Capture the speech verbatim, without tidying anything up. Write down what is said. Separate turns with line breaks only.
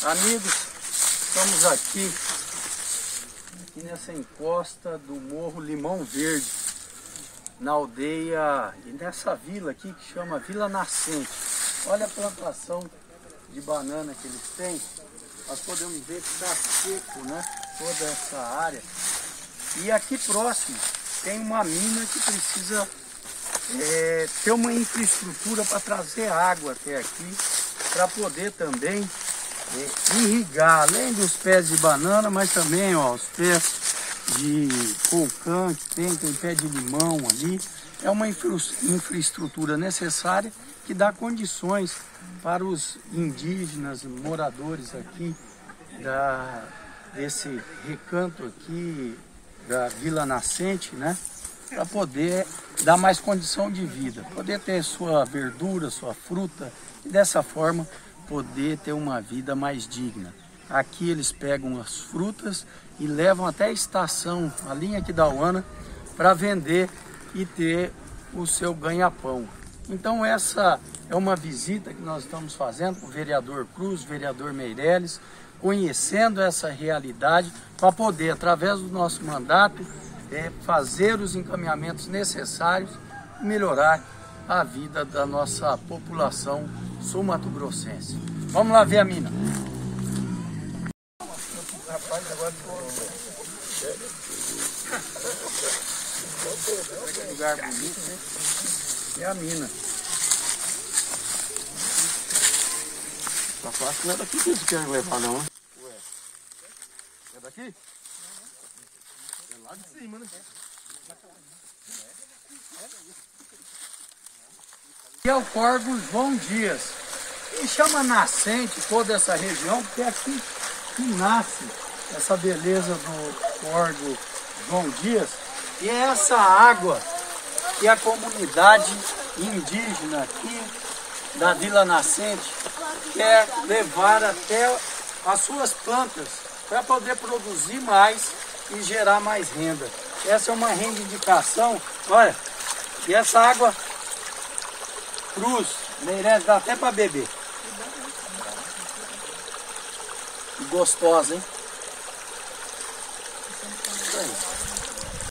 Amigos, estamos aqui, aqui nessa encosta do Morro Limão Verde, na aldeia e nessa vila aqui que chama Vila Nascente. Olha a plantação de banana que eles têm. Nós podemos ver que está seco, né? Toda essa área. E aqui próximo tem uma mina que precisa é, ter uma infraestrutura para trazer água até aqui, para poder também é, irrigar, além dos pés de banana, mas também ó, os pés de colcã que tem, tem pé de limão ali. É uma infra infraestrutura necessária que dá condições para os indígenas, moradores aqui da, desse recanto aqui da Vila Nascente, né? Para poder dar mais condição de vida, poder ter sua verdura, sua fruta e dessa forma poder ter uma vida mais digna. Aqui eles pegam as frutas e levam até a estação, a linha aqui da Uana, para vender e ter o seu ganha-pão. Então essa é uma visita que nós estamos fazendo com o vereador Cruz, o vereador Meirelles, conhecendo essa realidade para poder, através do nosso mandato, é, fazer os encaminhamentos necessários e melhorar a vida da nossa população sul-mato-grossense. Vamos lá ver a mina. Rapaz, agora que lugar bonito, né? É a mina.
Tá fácil, não é daqui que eles querem levar, não, né?
Ué,
é daqui? É lá de cima, né?
E é o córrego João Dias. E chama nascente toda essa região, porque é aqui que nasce essa beleza do córrego João Dias. E é essa água que a comunidade indígena aqui da Vila Nascente quer levar até as suas plantas para poder produzir mais e gerar mais renda. Essa é uma reivindicação. Olha, e essa água Cruz, Meirelles, dá até para beber. E gostosa, hein?